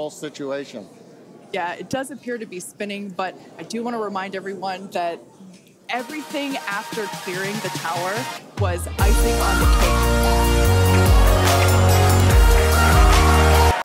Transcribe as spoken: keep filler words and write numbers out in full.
whole situation. Yeah, it does appear to be spinning, but I do want to remind everyone that everything after clearing the tower was icing on the cake.